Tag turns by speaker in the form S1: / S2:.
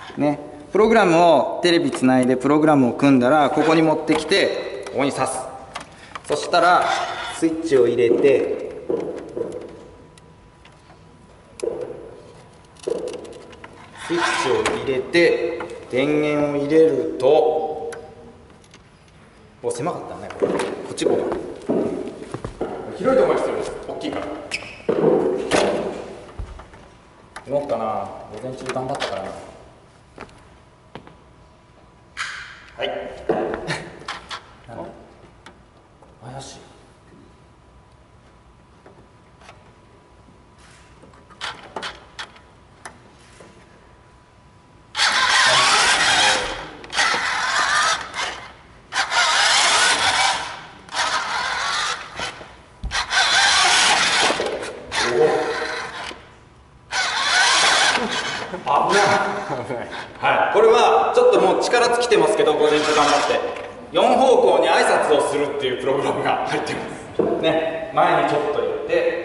S1: ね、プログラムをテレビつないでプログラムを組んだらここに持ってきてここに挿す。そしたらスイッチを入れてスイッチを入れて電源を入れると、お、狭かったねこれ。こっちこう。広いところが必要です。大きいから。動くかな。午前中頑張ったからな。はい。なんだ。怪しい。危ない。はい、これはちょっともう力尽きてますけど、午前中頑張って4方向に挨拶をするっていうプログラムが入ってますね。前にちょっと行って